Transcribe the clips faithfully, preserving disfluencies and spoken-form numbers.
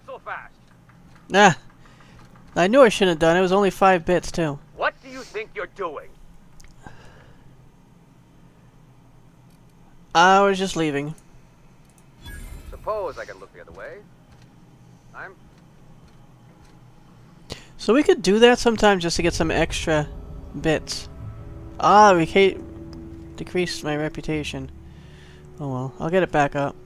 so fast? Nah. I knew I shouldn't have done it. It was only five bits, too. What do you think you're doing? I was just leaving. Suppose I can look the other way. I'm... So we could do that sometimes just to get some extra bits. Ah, we can't decrease my reputation. Oh well, I'll get it back up.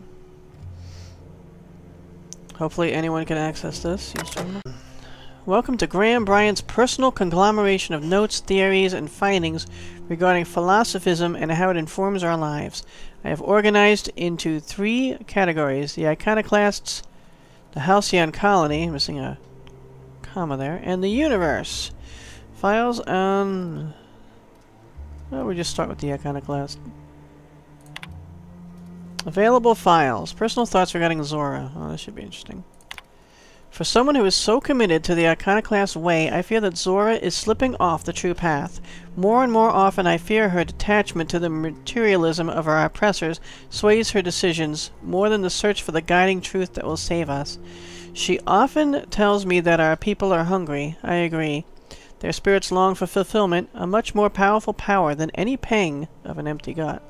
Hopefully anyone can access this. Welcome to Graham Bryant's personal conglomeration of notes, theories, and findings regarding philosophism and how it informs our lives. I have organized into three categories: the iconoclasts, the Halcyon colony, missing a comma there, and the universe. Files on... Well, we just start with the iconoclast. Available files. Personal thoughts regarding Zora. Oh, this should be interesting. For someone who is so committed to the iconoclast way, I fear that Zora is slipping off the true path. More and more often I fear her detachment to the materialism of our oppressors sways her decisions more than the search for the guiding truth that will save us. She often tells me that our people are hungry. I agree. Their spirits long for fulfillment, a much more powerful power than any pang of an empty gut.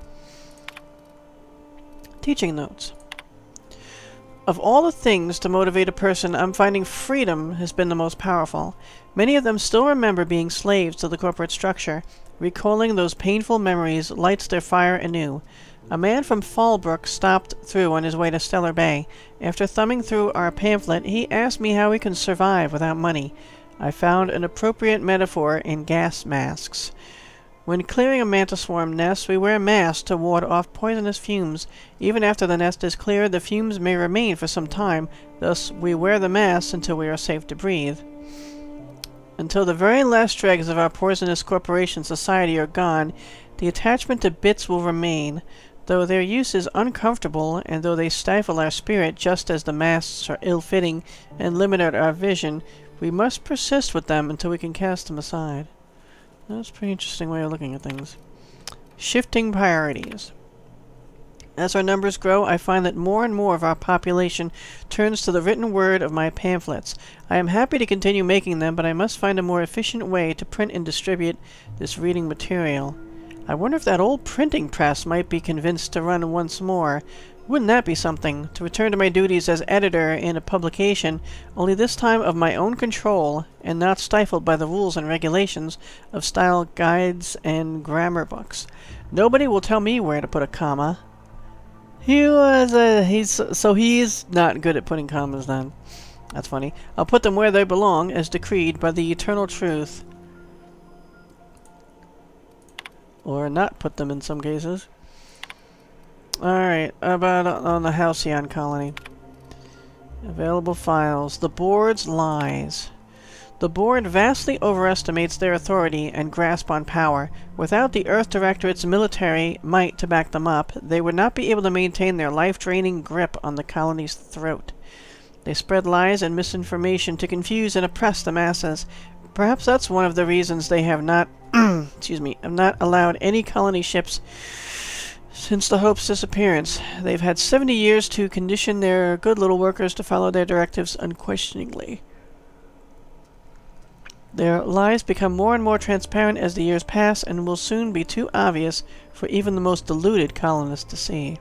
Teaching notes. Of all the things to motivate a person, I'm finding freedom has been the most powerful. Many of them still remember being slaves to the corporate structure. Recalling those painful memories lights their fire anew. A man from Fallbrook stopped through on his way to Stellar Bay. After thumbing through our pamphlet, he asked me how we can survive without money. I found an appropriate metaphor in gas masks. When clearing a mantis swarm nest, we wear masks to ward off poisonous fumes. Even after the nest is cleared, the fumes may remain for some time, thus we wear the masks until we are safe to breathe. Until the very last dregs of our poisonous corporation society are gone, the attachment to bits will remain. Though their use is uncomfortable, and though they stifle our spirit just as the masks are ill-fitting and limit our vision, we must persist with them until we can cast them aside. That's a pretty interesting way of looking at things. Shifting priorities. As our numbers grow, I find that more and more of our population turns to the written word of my pamphlets. I am happy to continue making them, but I must find a more efficient way to print and distribute this reading material. I wonder if that old printing press might be convinced to run once more. Wouldn't that be something? To return to my duties as editor in a publication, only this time of my own control, and not stifled by the rules and regulations of style guides and grammar books. Nobody will tell me where to put a comma. He was a... he's... so he's not good at putting commas then. That's funny. I'll put them where they belong, as decreed by the eternal truth. Or not put them in some cases. Alright, about on the Halcyon colony. Available files. The board's lies. The board vastly overestimates their authority and grasp on power. Without the Earth Directorate's military might to back them up, they would not be able to maintain their life-draining grip on the colony's throat. They spread lies and misinformation to confuse and oppress the masses. Perhaps that's one of the reasons they have not, excuse me, have not allowed any colony ships since the Hope's disappearance. They've had seventy years to condition their good little workers to follow their directives unquestioningly. Their lies become more and more transparent as the years pass and will soon be too obvious for even the most deluded colonists to see.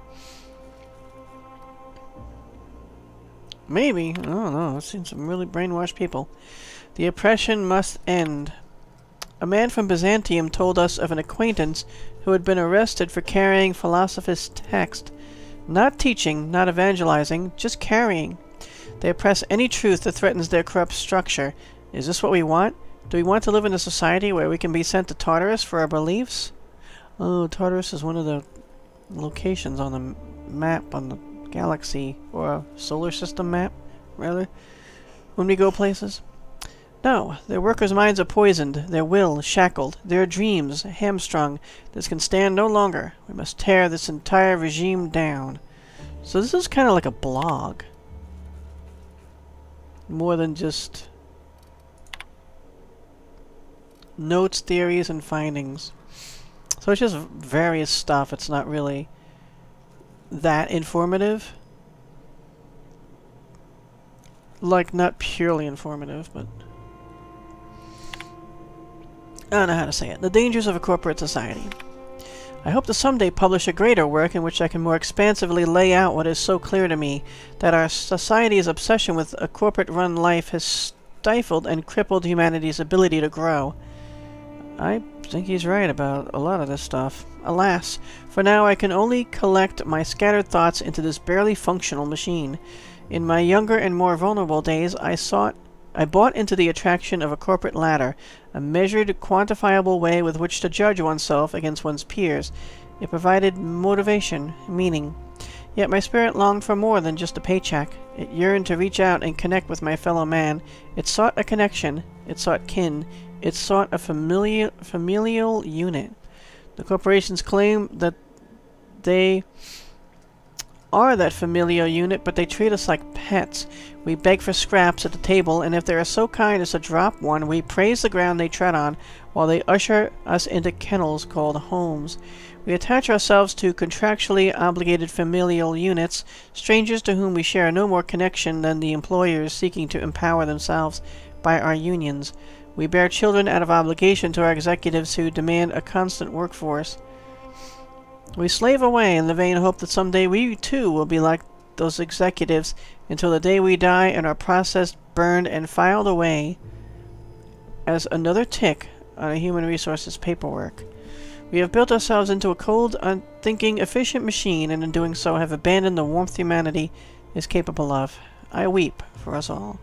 Maybe. I don't know. I've seen some really brainwashed people. The oppression must end. A man from Byzantium told us of an acquaintance who had been arrested for carrying philosophist text. Not teaching, not evangelizing, just carrying. They oppress any truth that threatens their corrupt structure. Is this what we want? Do we want to live in a society where we can be sent to Tartarus for our beliefs? Oh, Tartarus is one of the locations on the map, on the galaxy, or a solar system map, rather, when we go places. No, their workers' minds are poisoned, their will shackled, their dreams hamstrung. This can stand no longer. We must tear this entire regime down. So this is kind of like a blog. More than just notes, theories, and findings. So it's just various stuff. It's not really that informative. like, not purely informative, but... I don't know how to say it. The dangers of a corporate society. I hope to someday publish a greater work in which I can more expansively lay out what is so clear to me, that our society's obsession with a corporate-run life has stifled and crippled humanity's ability to grow. I think he's right about a lot of this stuff. Alas, for now I can only collect my scattered thoughts into this barely functional machine. In my younger and more vulnerable days, I sought I bought into the attraction of a corporate ladder, a measured, quantifiable way with which to judge oneself against one's peers. It provided motivation, meaning. Yet my spirit longed for more than just a paycheck. It yearned to reach out and connect with my fellow man. It sought a connection. It sought kin. It sought a familial, familial unit. The corporations claim that they are that familial unit, but they treat us like pets. We beg for scraps at the table, and if they are so kind as to drop one, we praise the ground they tread on, while they usher us into kennels called homes. We attach ourselves to contractually obligated familial units, strangers to whom we share no more connection than the employers seeking to empower themselves by our unions. We bear children out of obligation to our executives who demand a constant workforce. We slave away in the vain hope that someday we too will be like those executives, until the day we die and are processed, burned, and filed away as another tick on a human resources paperwork. We have built ourselves into a cold, unthinking, efficient machine, and in doing so have abandoned the warmth humanity is capable of. I weep for us all.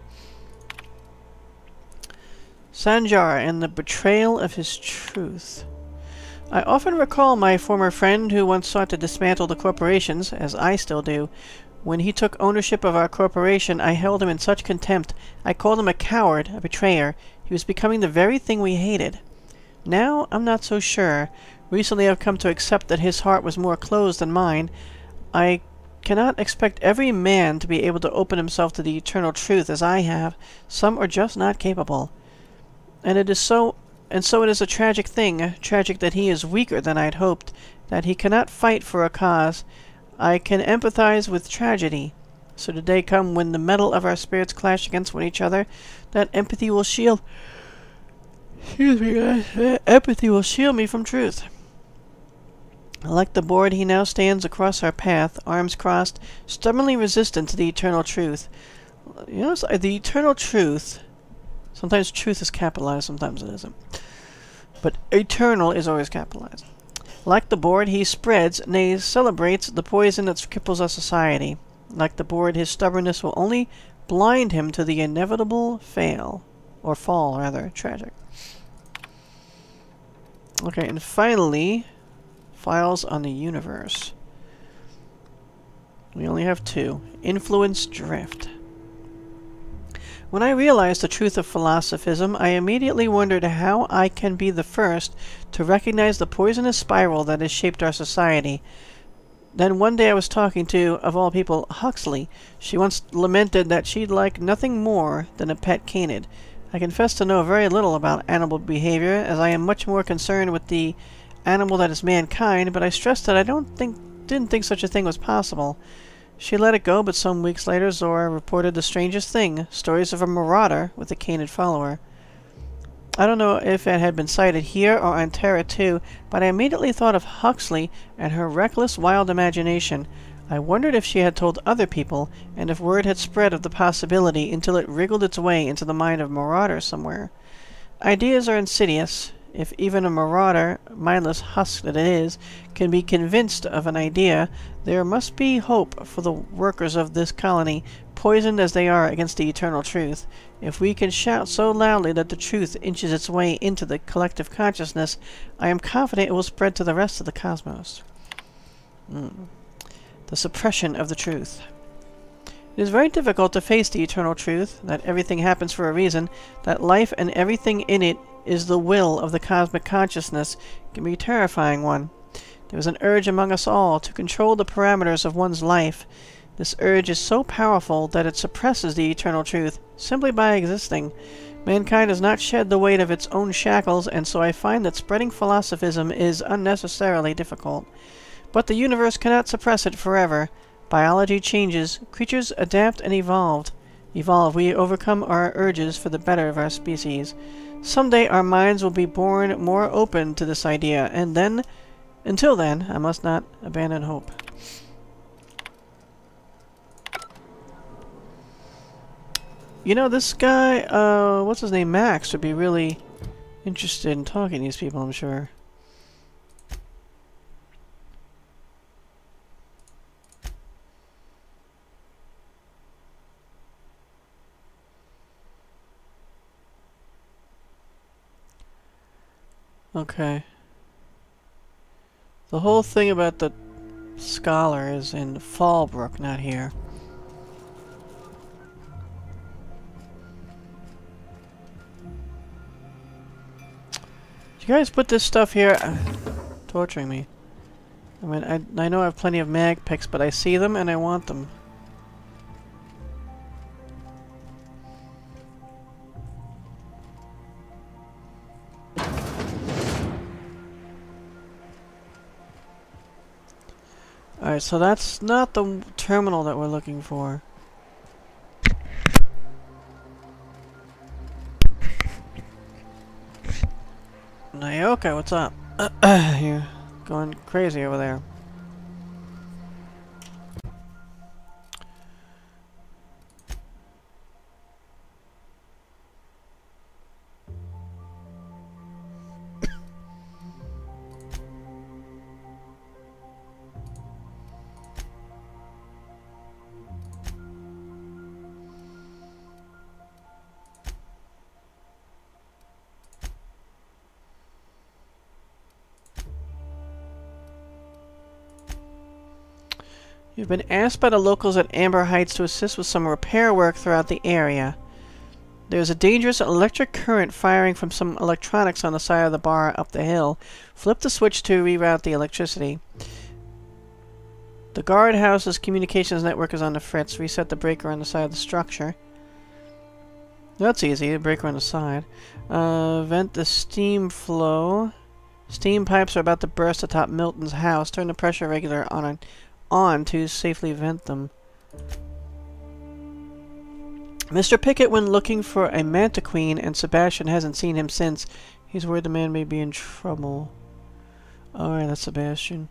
Sanjar and the betrayal of his truth. I often recall my former friend who once sought to dismantle the corporations, as I still do. When he took ownership of our corporation, I held him in such contempt. I called him a coward, a betrayer. He was becoming the very thing we hated. Now, I'm not so sure. Recently I've come to accept that his heart was more closed than mine. I cannot expect every man to be able to open himself to the eternal truth as I have. Some are just not capable. And it is so... And so it is a tragic thing, tragic that he is weaker than I'd hoped, that he cannot fight for a cause. I can empathize with tragedy. So the day come when the metal of our spirits clash against one each other, that empathy will shield... Excuse me, guys. That empathy will shield me from truth. Like the board, he now stands across our path, arms crossed, stubbornly resistant to the eternal truth. You know, the eternal truth... Sometimes truth is capitalized, sometimes it isn't. But eternal is always capitalized. Like the board, he spreads, nay, celebrates the poison that cripples our society. Like the board, his stubbornness will only blind him to the inevitable fail. Or fall, rather. Tragic. Okay, and finally, files on the universe. We only have two. Influence drift. When I realized the truth of philosophism, I immediately wondered how I can be the first to recognize the poisonous spiral that has shaped our society. Then one day I was talking to, of all people, Huxley. She once lamented that she'd like nothing more than a pet canid. I confess to know very little about animal behavior, as I am much more concerned with the animal that is mankind, but I stressed that I don't think, didn't think such a thing was possible. She let it go, but some weeks later Zora reported the strangest thing, stories of a marauder with a canid follower. I don't know if it had been cited here or on Terra too, but I immediately thought of Huxley and her reckless, wild imagination. I wondered if she had told other people, and if word had spread of the possibility until it wriggled its way into the mind of marauders somewhere. Ideas are insidious. If even a marauder, mindless husk that it is, can be convinced of an idea, there must be hope for the workers of this colony, poisoned as they are against the eternal truth. If we can shout so loudly that the truth inches its way into the collective consciousness, I am confident it will spread to the rest of the cosmos. Mm. The suppression of the truth. It is very difficult to face the eternal truth, that everything happens for a reason, that life and everything in it is the will of the cosmic consciousness. It can be a terrifying one. There is an urge among us all to control the parameters of one's life. This urge is so powerful that it suppresses the eternal truth, simply by existing. Mankind has not shed the weight of its own shackles, and so I find that spreading philosophism is unnecessarily difficult. But the universe cannot suppress it forever. Biology changes, creatures adapt and evolve. evolve. We overcome our urges for the better of our species. Someday our minds will be born more open to this idea, and then, until then, I must not abandon hope. You know, this guy, uh, what's his name, Max, would be really interested in talking to these people, I'm sure. Okay. The whole thing about the scholar is in Fallbrook, not here. You guys put this stuff here, uh, torturing me. I mean, I, I know I have plenty of mag picks, but I see them and I want them. Alright, so that's not the terminal that we're looking for. Naoka, what's up? You're going crazy over there. You've been asked by the locals at Amber Heights to assist with some repair work throughout the area. There's a dangerous electric current firing from some electronics on the side of the bar up the hill. Flip the switch to reroute the electricity. The guardhouse's communications network is on the fritz. Reset the breaker on the side of the structure. That's easy, the breaker on the side. Uh, vent the steam flow. Steam pipes are about to burst atop Milton's house. Turn the pressure regulator on a on to safely vent them. Mister Pickett went looking for a Mantiqueen, and Sebastian hasn't seen him since. He's worried the man may be in trouble. Alright, that's Sebastian.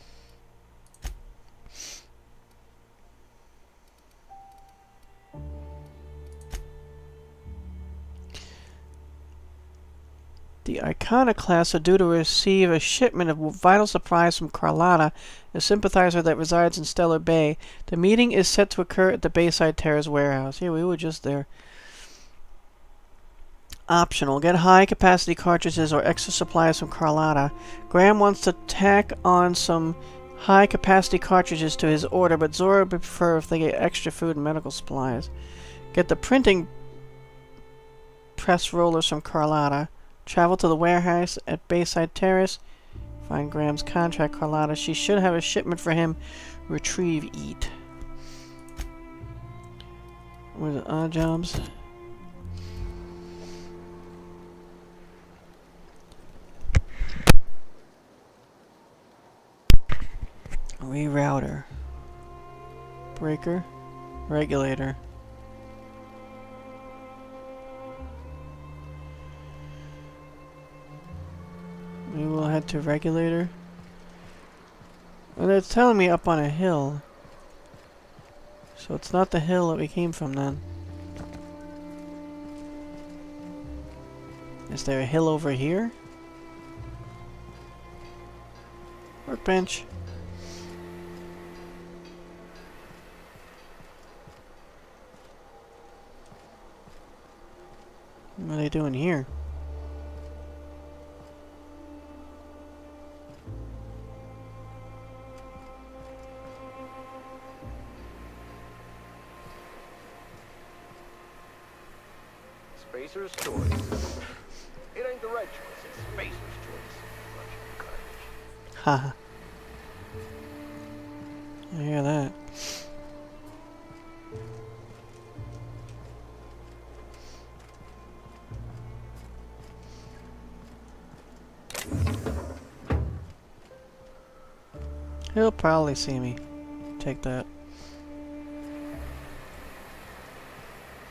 The Iconoclasts are due to receive a shipment of vital supplies from Carlotta, a sympathizer that resides in Stellar Bay. The meeting is set to occur at the Bayside Terrace warehouse. Yeah, we were just there. Optional. Get high-capacity cartridges or extra supplies from Carlotta. Graham wants to tack on some high-capacity cartridges to his order, but Zora would prefer if they get extra food and medical supplies. Get the printing press rollers from Carlotta. Travel to the warehouse at Bayside Terrace. Find Graham's contract, Carlotta. She should have a shipment for him. Retrieve, eat. Where's the odd jobs? Rerouter. Breaker. Regulator. We will head to regulator. Well, it's telling me up on a hill. So it's not the hill that we came from then. Is there a hill over here? Workbench. What are they doing here? Spacer's choice. It ain't the right choice, it's Spacer's choice. Bunch of garbage. Haha. I hear that. He'll probably see me. Take that.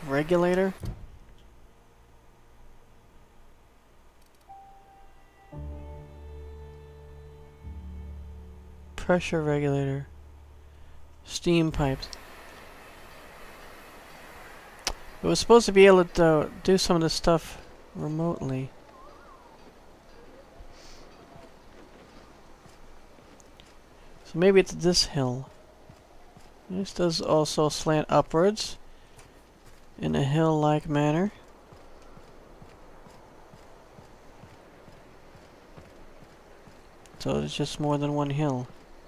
Regulator? Pressure regulator. Steam pipes. It was supposed to be able to uh, do some of this stuff remotely. So maybe it's this hill. This does also slant upwards in a hill-like manner. So it's just more than one hill.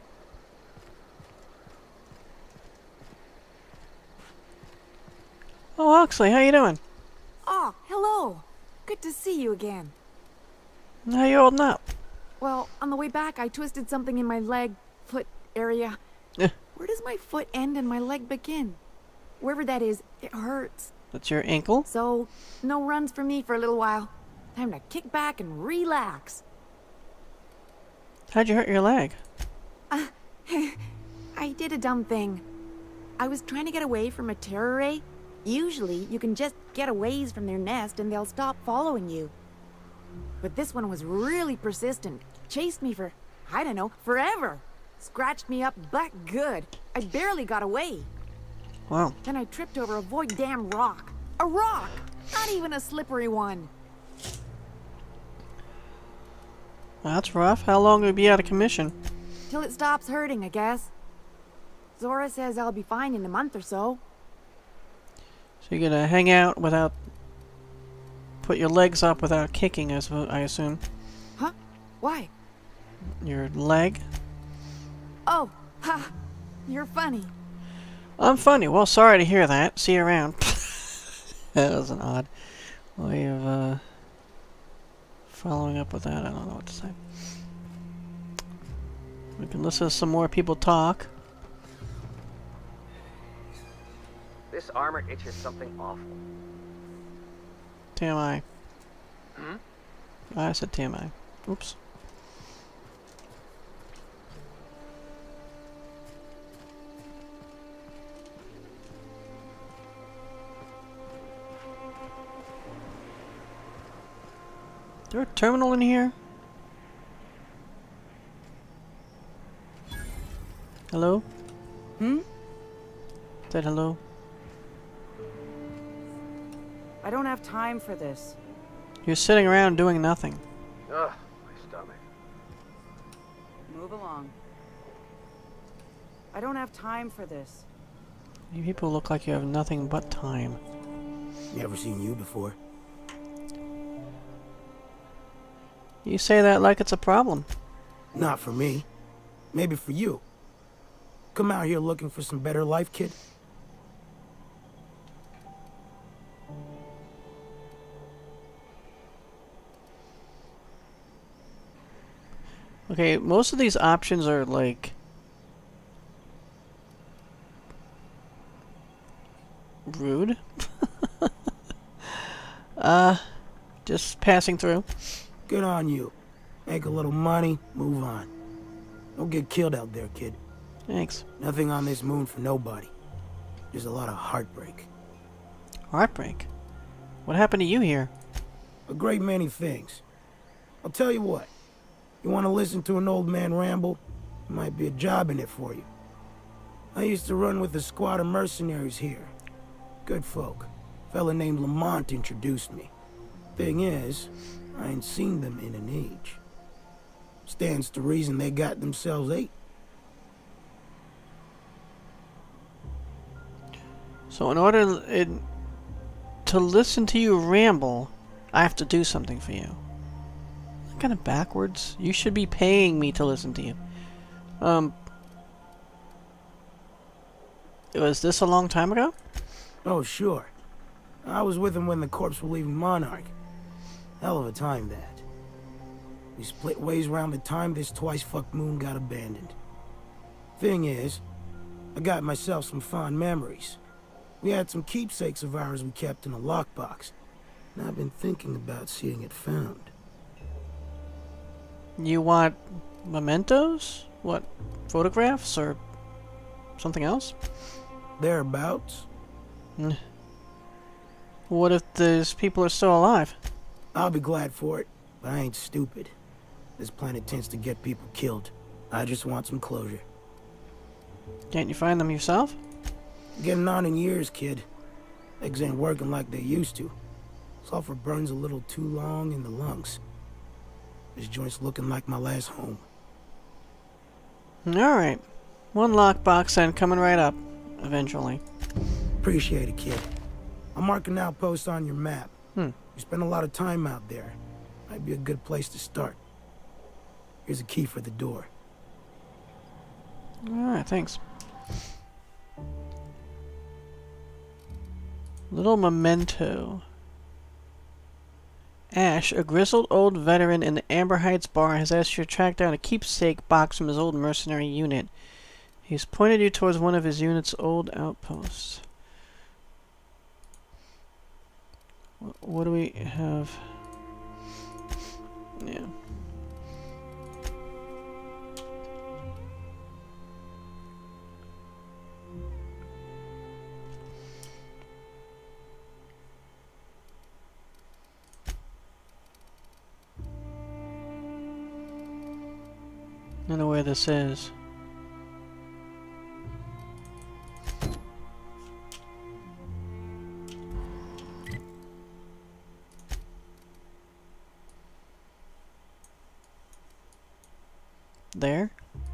Oh, Huxley, how you doing? Oh, hello. Good to see you again. How you holding up? Well, on the way back, I twisted something in my leg, foot area. Eh. Where does my foot end and my leg begin? Wherever that is, it hurts. That's your ankle? So, no runs for me for a little while. Time to kick back and relax. How'd you hurt your leg? Uh, I did a dumb thing. I was trying to get away from a terror ray. Usually, you can just get a ways from their nest and they'll stop following you. But this one was really persistent. Chased me for, I don't know, forever. Scratched me up black good. I barely got away. Wow. Then I tripped over a void damn rock. A rock! Not even a slippery one. Well, that's rough. How long will you be out of commission? Till it stops hurting, I guess. Zora says I'll be fine in a month or so. So you're gonna hang out without... Put your legs up without kicking, I, suppo- I assume. Huh? Why? Your leg? Oh, ha! You're funny. I'm funny. Well, sorry to hear that. See you around. That was an odd way of uh, following up with that. I don't know what to say. We can listen to some more people talk. This armor itches something awful. T M I. Hmm? I said T M I. Oops. Is there a terminal in here? Hello? Hmm? Said hello? I don't have time for this. You're sitting around doing nothing. Ugh, my stomach. Move along. I don't have time for this. You people look like you have nothing but time. Never seen you before. You say that like it's a problem. Not for me. Maybe for you. Come out here looking for some better life, kid? Okay, most of these options are like... rude. uh, just passing through. Good on you. Make a little money, move on. Don't get killed out there, kid. Thanks. Nothing on this moon for nobody. There's a lot of heartbreak. Heartbreak? What happened to you here? A great many things. I'll tell you what. You want to listen to an old man ramble? There might be a job in it for you. I used to run with a squad of mercenaries here. Good folk. A fella named Lamont introduced me. Thing is, I ain't seen them in an age. Stands to reason they got themselves ate. So in order it, to listen to you ramble, I have to do something for you. That kind of backwards. You should be paying me to listen to you. Um, was this a long time ago? Oh, sure. I was with him when the corps were leaving Monarch. Hell of a time, that. We split ways around the time this twice-fucked moon got abandoned. Thing is, I got myself some fond memories. We had some keepsakes of ours we kept in a lockbox, and I've been thinking about seeing it found. You want mementos? What, photographs or something else? Thereabouts. Mm. What if these people are still alive? I'll be glad for it, but I ain't stupid. This planet tends to get people killed. I just want some closure. Can't you find them yourself? Getting on in years, kid. Eggs ain't working like they used to. Sulfur burns a little too long in the lungs. This joint's looking like my last home. Alright. One lockbox and coming right up. Eventually. Appreciate it, kid. I'm marking outposts on your map. Hmm. You spend a lot of time out there. Might be a good place to start. Here's a key for the door. Alright, thanks. Little memento. Ash, a grizzled old veteran in the Amber Heights bar, has asked you to track down a keepsake box from his old mercenary unit. He's pointed you towards one of his unit's old outposts. What do we have? Yeah. I don't know where this is. There?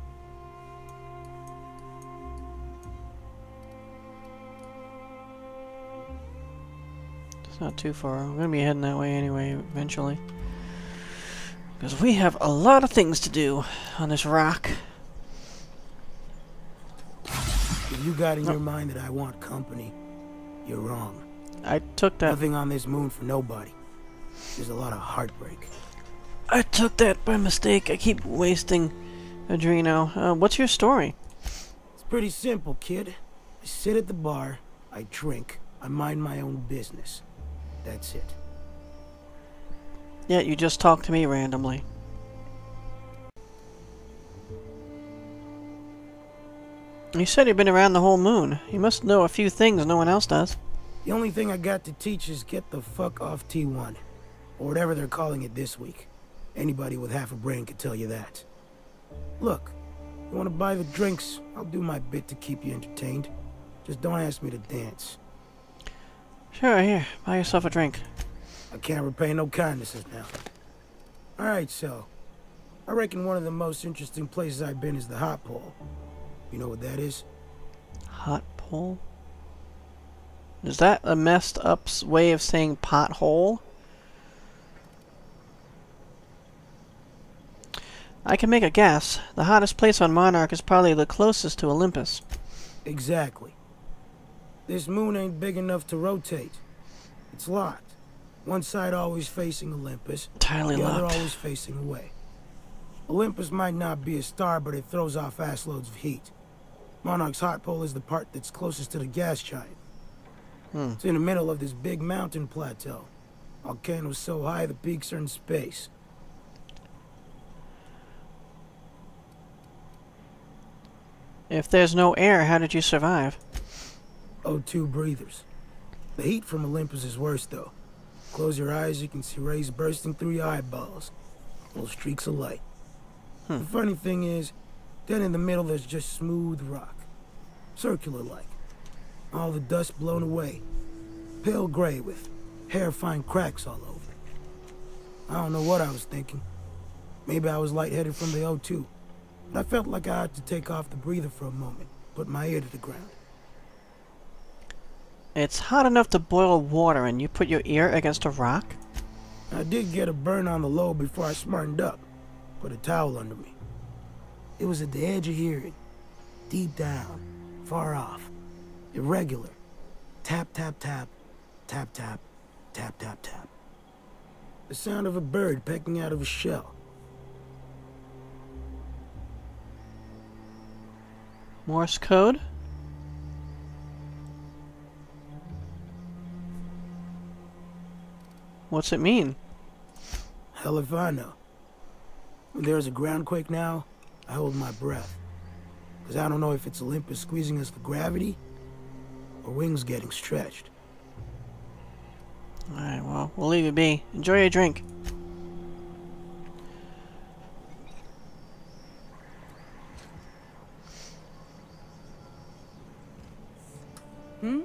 It's not too far. We're gonna be heading that way anyway, eventually. Because we have a lot of things to do on this rock. If you got in your mind that I want company, you're wrong. I took that. Nothing on this moon for nobody. There's a lot of heartbreak. I took that by mistake. I keep wasting Adreno. Uh, what's your story? It's pretty simple, kid. I sit at the bar, I drink, I mind my own business. That's it. Yeah, you just talked to me randomly. You said you've been around the whole moon. You must know a few things no one else does. The only thing I got to teach is get the fuck off T one. Or whatever they're calling it this week. Anybody with half a brain could tell you that. Look, you want to buy the drinks, I'll do my bit to keep you entertained. Just don't ask me to dance. Sure, here. Buy yourself a drink. I can't repay no kindnesses now. Alright, so. I reckon one of the most interesting places I've been is the Hot Pole. You know what that is? Hot pole? Is that a messed up way of saying pothole? I can make a guess. The hottest place on Monarch is probably the closest to Olympus. Exactly. This moon ain't big enough to rotate. It's locked. One side always facing Olympus, Entirely the other locked. always facing away. Olympus might not be a star, but it throws off ass loads of heat. Monarch's hot pole is the part that's closest to the gas giant. Hmm. It's in the middle of this big mountain plateau. Volcano's so high the peaks are in space. If there's no air, how did you survive? O two breathers. The heat from Olympus is worse, though. Close your eyes, you can see rays bursting through your eyeballs. Little streaks of light. Hmm. The funny thing is, then in the middle there's just smooth rock. Circular-like. All the dust blown away. Pale gray with hair-fine cracks all over. I don't know what I was thinking. Maybe I was lightheaded from the O two. But I felt like I had to take off the breather for a moment, put my ear to the ground. It's hot enough to boil water and you put your ear against a rock? I did get a burn on the lobe before I smartened up. Put a towel under me. It was at the edge of hearing. Deep down. Far off. Irregular. Tap, tap, tap. Tap, tap. Tap, tap, tap. The sound of a bird pecking out of a shell. Morse code? What's it mean? Hell if I know. When there's a groundquake now, I hold my breath. Because I don't know if it's Olympus squeezing us for gravity, or wings getting stretched. Alright, well, we'll leave you be. Enjoy your drink. Hmm?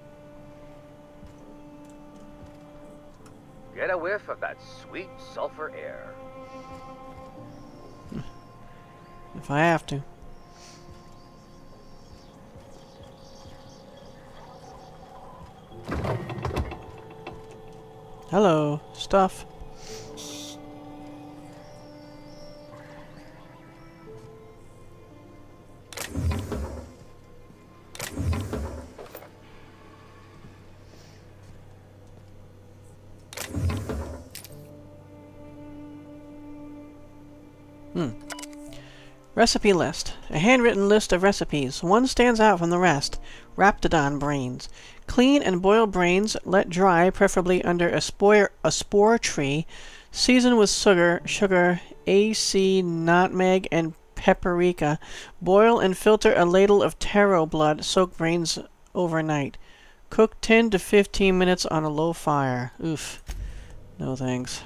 Get a whiff of that sweet sulfur air. If I have to. Hello, stuff. Hmm. Recipe list. A handwritten list of recipes. One stands out from the rest. Raptidon brains. Clean and boil brains, let dry, preferably under a spore, a spore tree. Season with sugar, sugar, ac, nutmeg, and paprika. Boil and filter a ladle of taro blood. Soak brains overnight. Cook ten to fifteen minutes on a low fire. Oof. No thanks.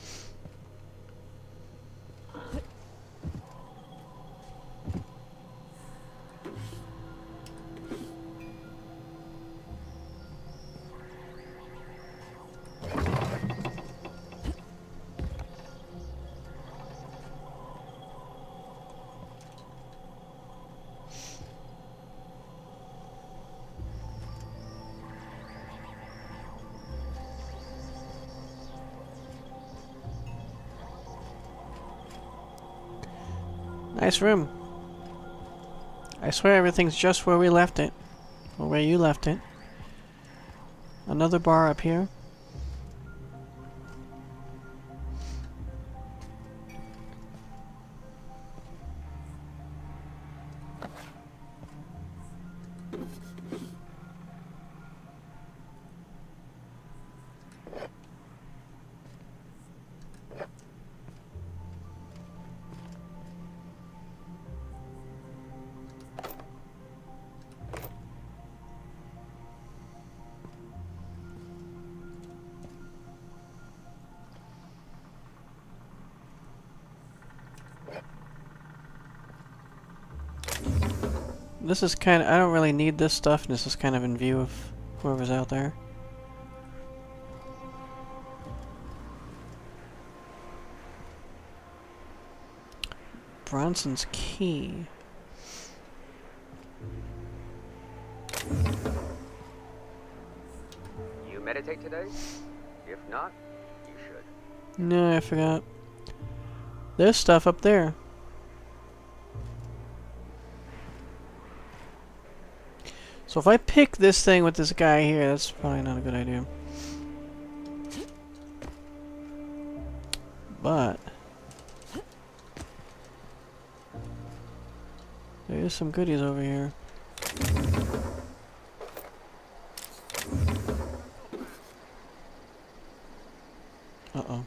Nice room. I swear everything's just where we left it. Or where you left it. Another bar up here. This is kind of, I don't really need this stuff. This is kind of in view of whoever's out there. Bronson's key. You meditate today? If not, you should. No, I forgot. There's stuff up there. So if I pick this thing with this guy here, that's probably not a good idea. But there is some goodies over here. Uh-oh.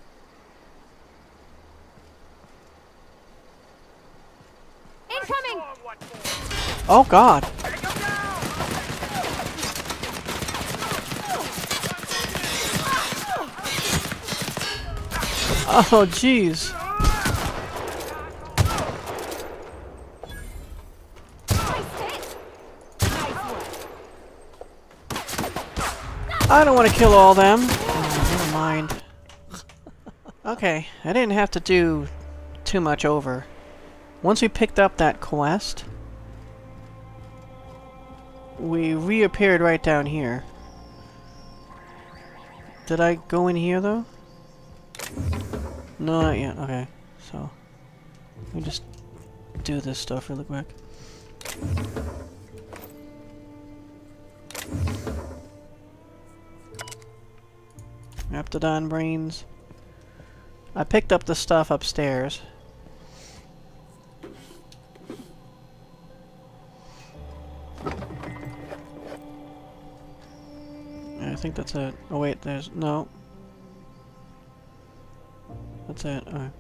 Incoming! Oh God! Oh jeez! I don't want to kill all them. Oh, never mind. Okay, I didn't have to do too much over. Once we picked up that quest, we reappeared right down here. Did I go in here though? No, not yet. Okay, so let me just do this stuff really quick. Raptidon brains. I picked up the stuff upstairs. I think that's it. Oh wait, there's no. That's it. Alright.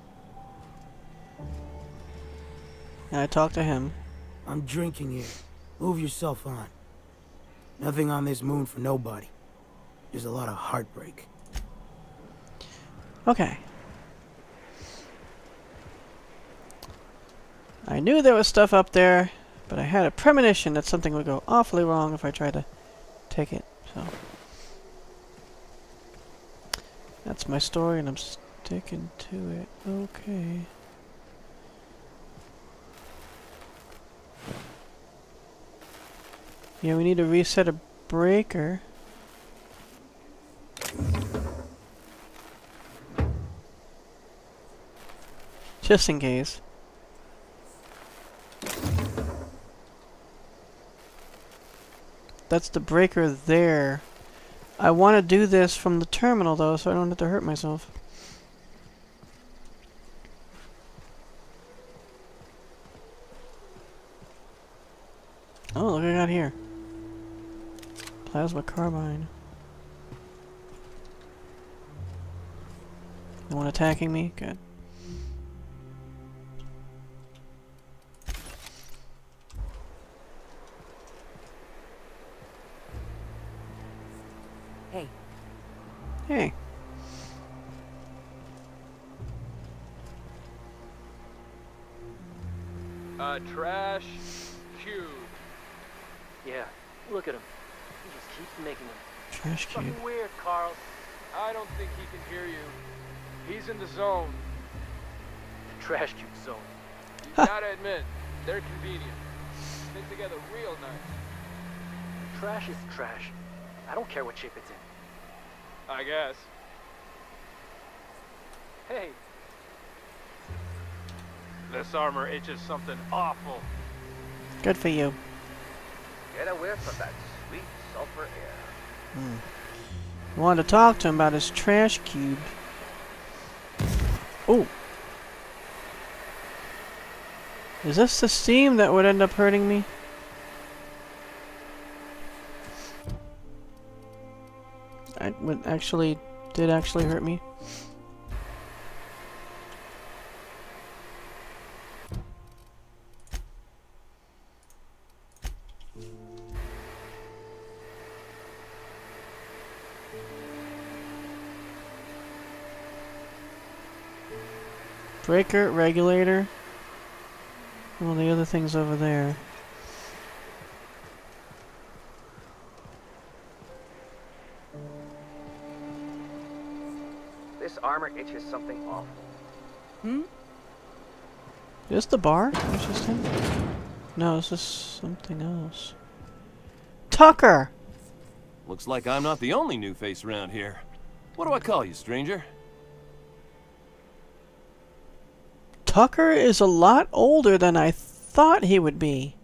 And I talked to him. I'm drinking here. Move yourself on. Nothing on this moon for nobody. There's a lot of heartbreak. Okay. I knew there was stuff up there, but I had a premonition that something would go awfully wrong if I tried to take it, so. That's my story, and I'm sticking to it. Okay. Yeah, we need to reset a breaker. Just in case. That's the breaker there. I want to do this from the terminal though, so I don't have to hurt myself. Oh, look what I got here. Plasma carbine. No one attacking me? Good. Hey. Hey. Uh, trash cube. Yeah, look at him. He just keeps making them. Trash cube. Fucking weird, Carl. I don't think he can hear you. He's in the zone. The trash cube zone. You gotta admit, they're convenient. Fit together real nice. Trash is trash. I don't care what shape it's in. I guess. Hey. This armor itches something awful. Good for you. Get a whiff of that sweet sulfur air. Hmm. I wanted to talk to him about his trash cube. Oh. Is this the steam that would end up hurting me? I would actually did actually hurt me. Breaker, regulator. Well, the other thing's over there. This armor itches something awful. Hmm? Is this the bar? That's just him? No, this is something else. Tucker! Looks like I'm not the only new face around here. What do I call you, stranger? Tucker is a lot older than I thought he would be.